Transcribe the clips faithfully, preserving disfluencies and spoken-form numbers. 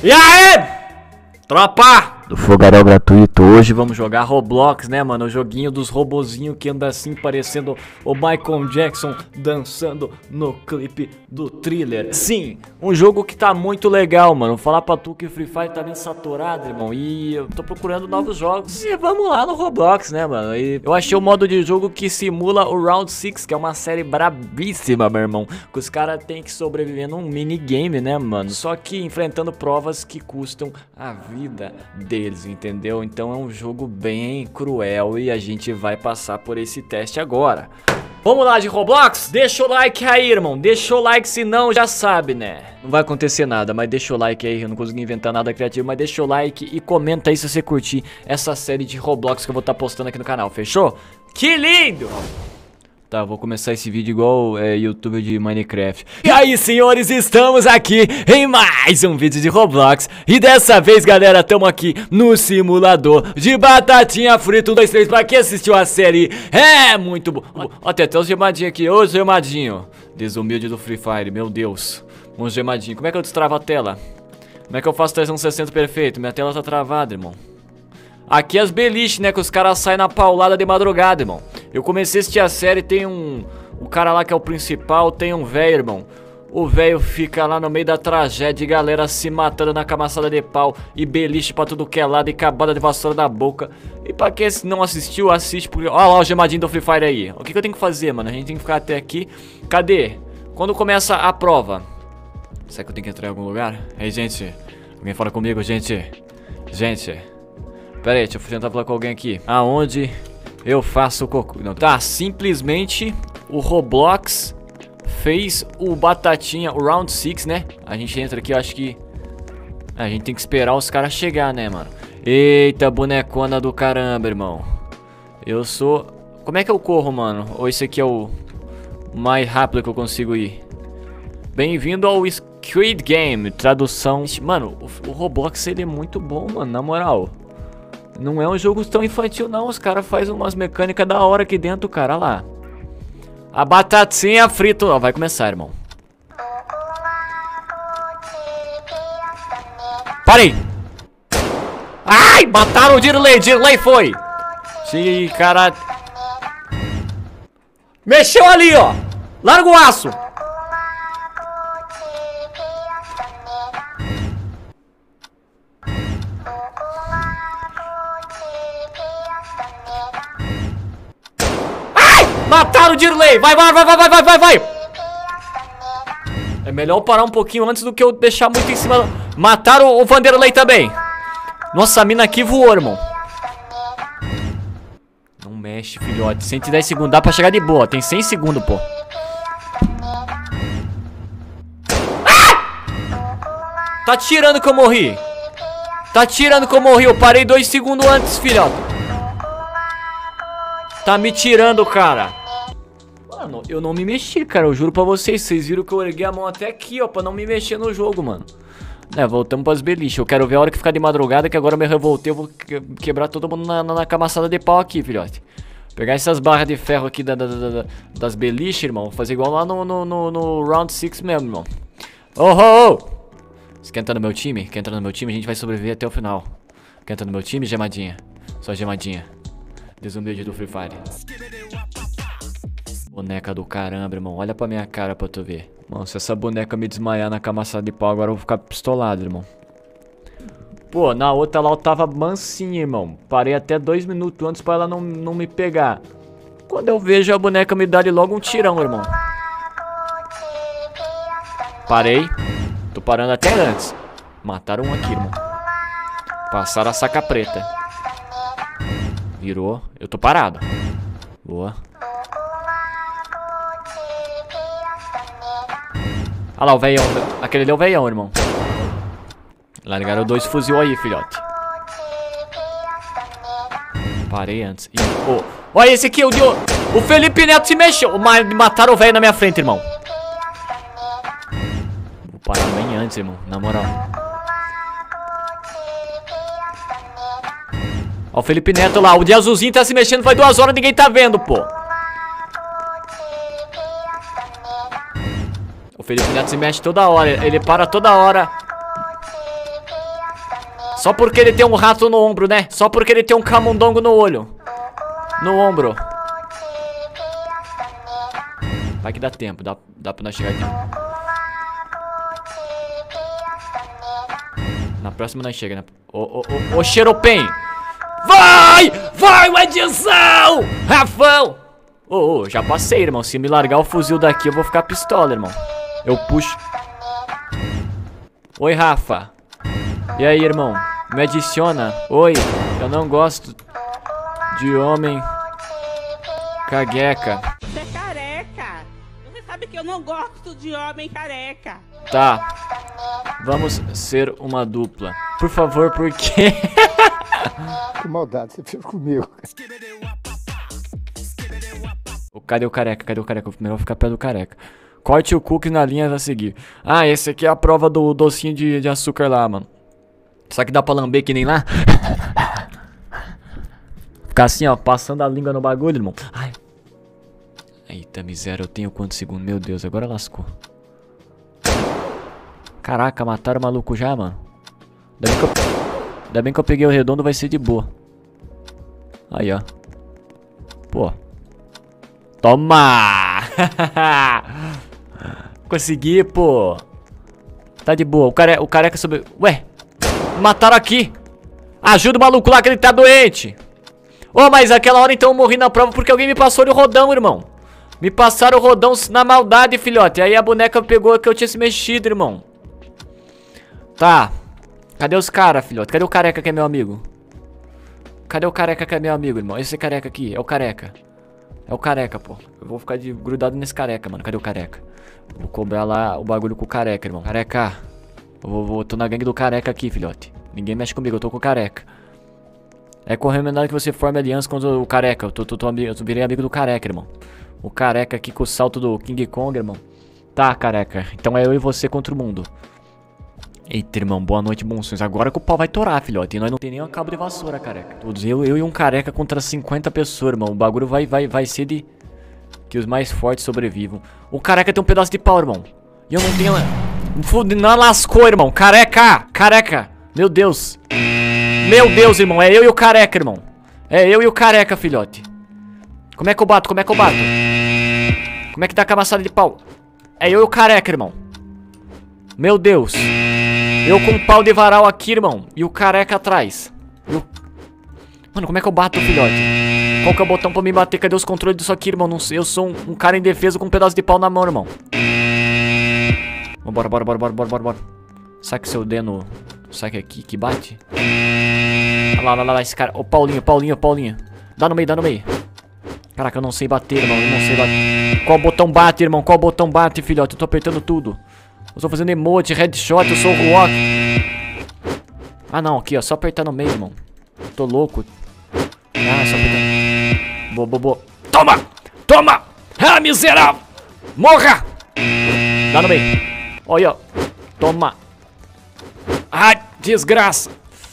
E aí, tropa do Fogaréu gratuito, hoje vamos jogar Roblox, né, mano? O joguinho dos robozinhos que anda assim, parecendo o Michael Jackson dançando no clipe do Thriller. Sim, um jogo que tá muito legal, mano. Vou falar pra tu que o Free Fire tá bem saturado, irmão, e eu tô procurando novos jogos. E vamos lá no Roblox, né, mano? E eu achei o modo de jogo que simula o Round six, que é uma série brabíssima, meu irmão. Que os caras têm que sobreviver num minigame, né, mano? Só que enfrentando provas que custam a vida deles, entendeu? Então é um jogo bem cruel e a gente vai passar por esse teste agora. Vamos lá de Roblox? Deixa o like aí, irmão. Deixa o like, senão já sabe, né? Não vai acontecer nada, mas deixa o like aí. Eu não consegui inventar nada criativo, mas deixa o like e comenta aí se você curtir essa série de Roblox que eu vou estar postando aqui no canal, fechou? Que lindo! Tá, vou começar esse vídeo igual é, youtuber de Minecraft. E aí, senhores, estamos aqui em mais um vídeo de Roblox. E dessa vez, galera, estamos aqui no simulador de batatinha frita. Um, dois, três, pra quem assistiu a série, é muito bom. Ó, tem até os gemadinhos aqui. Ô, gemadinho. Desumilde do Free Fire, meu Deus. Um gemadinho. Como é que eu destravo a tela? Como é que eu faço trezentos e sessenta perfeito? Minha tela tá travada, irmão. Aqui as beliches, né, que os caras saem na paulada de madrugada, irmão. Eu comecei a assistir a série, tem um... O cara lá que é o principal, tem um velho, irmão. O velho fica lá no meio da tragédia, galera se matando na camaçada de pau. E beliche pra tudo que é lado, e cabada de vassoura na boca. E pra quem não assistiu, assiste, porque... Olha lá o gemadinho do Free Fire aí. O que, que eu tenho que fazer, mano? A gente tem que ficar até aqui. Cadê? Quando começa a prova? Será que eu tenho que entrar em algum lugar? Ei, gente. Alguém fala comigo, gente. Gente... Pera aí, deixa eu tentar falar com alguém aqui. Aonde eu faço cocô? Não, tá, simplesmente o Roblox fez o batatinha, o Round six, né? A gente entra aqui, eu acho que... A gente tem que esperar os caras chegar, né, mano? Eita, bonecona do caramba, irmão. Eu sou... Como é que eu corro, mano? Ou esse aqui é o mais rápido que eu consigo ir? Bem-vindo ao Squid Game, tradução... Mano, o, o Roblox, ele é muito bom, mano, na moral. Não é um jogo tão infantil não, os caras fazem umas mecânicas da hora aqui dentro, cara, olha lá. A batatinha frita, ó, vai começar, irmão. Parei! Ai, mataram o Dirley, Dirley foi! Sim, cara... Mexeu ali, ó! Larga o aço! Mataram o Dirley! Vai, vai, vai, vai, vai, vai, vai, vai! É melhor eu parar um pouquinho antes do que eu deixar muito em cima. Mataram o Vanderlei também. Nossa, a mina aqui voou, irmão. Não mexe, filhote. cento e dez segundos, dá pra chegar de boa. Tem cem segundos, pô. Ah! Tá tirando que eu morri. Tá tirando que eu morri. Eu parei dois segundos antes, filhote. Tá me tirando, cara. Mano, eu não me mexi, cara. Eu juro pra vocês. Vocês viram que eu erguei a mão até aqui, ó, pra não me mexer no jogo, mano. É, voltamos pras beliches. Eu quero ver a hora que ficar de madrugada, que agora eu me revoltei. Eu vou que quebrar todo mundo na, na, na camaçada de pau aqui, filhote. Pegar essas barras de ferro aqui da, da, da, da, das beliches, irmão. Fazer igual lá no, no, no, no Round six mesmo, irmão. Oh, oh, oh! Você quer entrar no meu time? Quer entrar no meu time? A gente vai sobreviver até o final. Quer entrar no meu time, gemadinha? Só gemadinha. Desumilde do Free Fire. Boneca do caramba, irmão. Olha pra minha cara pra tu ver. Mano, se essa boneca me desmaiar na camaçada de pau, agora eu vou ficar pistolado, irmão. Pô, na outra lá eu tava mansinho, irmão. Parei até dois minutos antes pra ela não, não me pegar. Quando eu vejo a boneca me dar logo um tirão, irmão. Parei. Tô parando até antes. Mataram um aqui, irmão. Passaram a saca preta. Virou. Eu tô parado. Boa. Olha lá o veião. Aquele ali é o veião, irmão. Largaram dois fuzil aí, filhote. Parei antes. Ih, oh. Olha esse aqui, o, o Felipe Neto se mexeu. Mataram o velho na minha frente, irmão. Vou parar bem antes, irmão. Na moral. Ó o Felipe Neto lá, o de azulzinho tá se mexendo, faz duas horas, ninguém tá vendo, pô. O Felipe Neto se mexe toda hora, ele para toda hora. Só porque ele tem um rato no ombro, né? Só porque ele tem um camundongo no olho. No ombro. Vai que dá tempo, dá, dá pra nós chegar aqui. Na próxima nós chega, né? Ô, ô, ô, ô, Xeropen! Vai! Vai, o Edson! Rafão! Ô, ô, já passei, irmão. Se me largar o fuzil daqui, eu vou ficar pistola, irmão. Eu puxo. Oi, Rafa. E aí, irmão? Me adiciona? Oi, eu não gosto de homem cagueca. Você é careca. Você sabe que eu não gosto de homem careca. Tá. Vamos ser uma dupla. Por favor, por quê? Que maldade, você fez comigo. Cadê o careca? Cadê o careca? Primeiro eu vou ficar perto do careca. Corte o cookie na linha a seguir. Ah, esse aqui é a prova do docinho de, de açúcar lá, mano. Será que dá pra lamber que nem lá? Ficar assim, ó, passando a língua no bagulho, irmão. Ai. Eita, miséria, eu tenho quantos segundos? Meu Deus, agora lascou. Caraca, mataram o maluco já, mano. Ainda bem que eu, ainda bem que eu peguei o redondo, vai ser de boa. Aí, ó. Pô. Toma! Consegui, pô. Tá de boa. O, care... o careca subiu. Ué, mataram aqui. Ajuda o maluco lá que ele tá doente. Ô, oh, mas aquela hora então eu morri na prova porque alguém me passou o rodão, irmão. Me passaram o rodão na maldade, filhote. Aí a boneca pegou que eu tinha se mexido, irmão. Tá. Cadê os caras, filhote? Cadê o careca que é meu amigo? Cadê o careca que é meu amigo, irmão? Esse careca aqui, é o careca. É o careca, pô. Eu vou ficar de grudado nesse careca, mano. Cadê o careca? Vou cobrar lá o bagulho com o careca, irmão. Careca. Eu vou, vou, tô na gangue do careca aqui, filhote. Ninguém mexe comigo, eu tô com o careca. É recomendado que você forme aliança com o careca. Eu, tô, tô, tô, eu virei amigo do careca, irmão. O careca aqui com o salto do King Kong, irmão. Tá, careca. Então é eu e você contra o mundo. Eita, irmão. Boa noite, monstros. Agora que o pau vai torar, filhote. E nós não tem nem um cabo de vassoura, careca. Todos eu, eu e um careca contra cinquenta pessoas, irmão. O bagulho vai, vai, vai ser de... que os mais fortes sobrevivam. O careca tem um pedaço de pau, irmão. E eu não tenho... Fude, não lascou, irmão. Careca! Careca! Meu Deus. Meu Deus, irmão. É eu e o careca, irmão. É eu e o careca, filhote. Como é que eu bato? Como é que eu bato? Como é que dá a amassada de pau? É eu e o careca, irmão. Meu Deus. Eu com um pau de varal aqui, irmão. E o careca atrás. Eu... Mano, como é que eu bato, filhote? Qual que é o botão pra me bater? Cadê os controles disso aqui, irmão? Não sei. Eu sou um, um cara indefeso com um pedaço de pau na mão, irmão. Vambora, bora, bora, bora, bora, bora, bora. Será que se eu der no... Saque aqui que bate? Olha lá, olha lá, esse cara. Ô, Paulinho, Paulinho, Paulinho. Dá no meio, dá no meio. Caraca, eu não sei bater, irmão. Eu não sei bater. Qual botão bate, irmão? Qual botão bate, filhote? Eu tô apertando tudo. Eu tô fazendo emote, headshot, eu sou o Rock. Ah, não, aqui, ó. Só apertar no meio, irmão. Eu tô louco. Ah, só apertar. Boa, boa, boa. Toma! Toma! Ah, miserável! Morra! Dá no meio. Olha, ó. Toma. Ai, desgraça.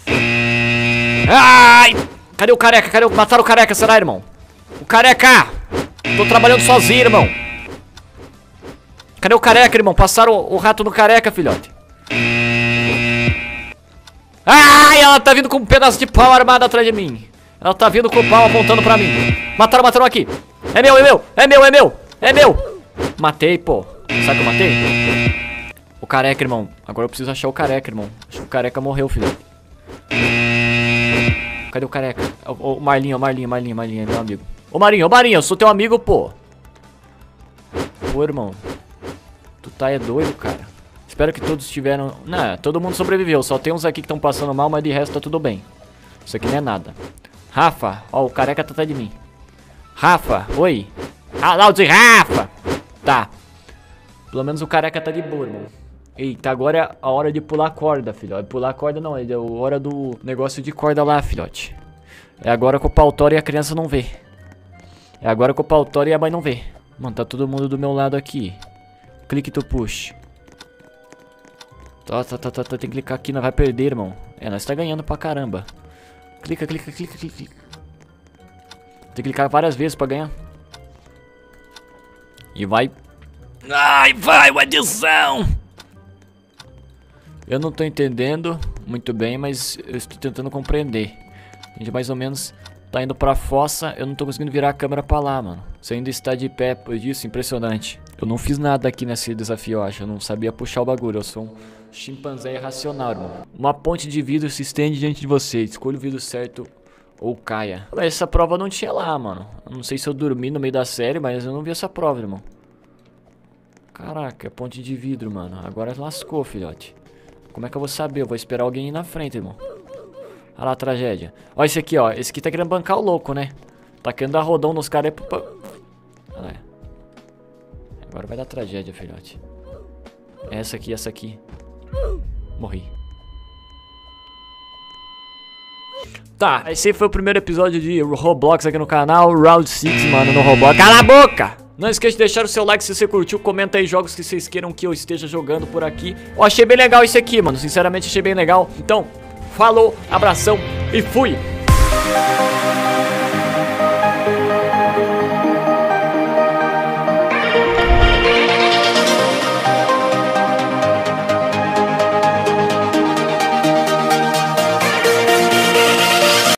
Ai! Cadê o careca? Cadê o... Mataram o careca, será, irmão? O careca! Tô trabalhando sozinho, irmão. Cadê o careca, irmão? Passaram o, o rato no careca, filhote. Ai, ela tá vindo com um pedaço de pau armado atrás de mim. Ela tá vindo com o pau apontando pra mim. Mataram, mataram aqui. É meu, é meu, é meu, é meu, é meu. Matei, pô. Sabe que eu matei? O careca, irmão. Agora eu preciso achar o careca, irmão. Acho que o careca morreu, filho. Cadê o careca? O, o Marlinho, o Marlinho, Marlinho, Marlinho, é meu amigo. Ô Marinho, ô Marinho, eu sou teu amigo, pô. Pô, irmão. Tu tá é doido, cara. Espero que todos tiveram... Não, todo mundo sobreviveu. Só tem uns aqui que estão passando mal, mas de resto tá tudo bem. Isso aqui não é nada. Rafa, ó, o careca tá atrás de mim. Rafa, oi. Ah, lá o de Rafa. Tá. Pelo menos o careca tá de boa, irmão. Eita, agora é a hora de pular corda, filhote. Pular corda não, é a hora do negócio de corda lá, filhote. É agora que o pau tora e a criança não vê. É agora que o pau tora e a mãe não vê. Mano, tá todo mundo do meu lado aqui. Clique to push. Tá, tá, tá, tá, tá, tem que clicar aqui, não vai perder, irmão. É, nós tá ganhando pra caramba. Clica, clica, clica, clica, clica. Tem que clicar várias vezes pra ganhar. E vai. Ai, vai, o adição! Eu não tô entendendo muito bem, mas eu estou tentando compreender. A gente mais ou menos tá indo pra fossa, eu não tô conseguindo virar a câmera pra lá, mano. Você ainda está de pé por isso, impressionante. Eu não fiz nada aqui nesse desafio, eu acho. Eu não sabia puxar o bagulho, eu sou um chimpanzé irracional, irmão. Uma ponte de vidro se estende diante de você. Escolha o vidro certo ou caia. Essa prova não tinha lá, mano. Eu não sei se eu dormi no meio da série, mas eu não vi essa prova, irmão. Caraca, é ponte de vidro, mano. Agora lascou, filhote. Como é que eu vou saber? Eu vou esperar alguém ir na frente, irmão. Olha lá a tragédia. Olha esse aqui, ó. Esse aqui tá querendo bancar o louco, né? Tá querendo dar rodão nos caras aí. Pra... Olha lá. Agora vai dar tragédia, filhote. Essa aqui, essa aqui. Morri. Tá, esse foi o primeiro episódio de Roblox aqui no canal. Round seis, mano, no Roblox. Cala a boca! Não esqueça de deixar o seu like se você curtiu. Comenta aí jogos que vocês queiram que eu esteja jogando por aqui. Eu achei bem legal isso aqui, mano. Sinceramente, achei bem legal. Então, falou, abração e fui!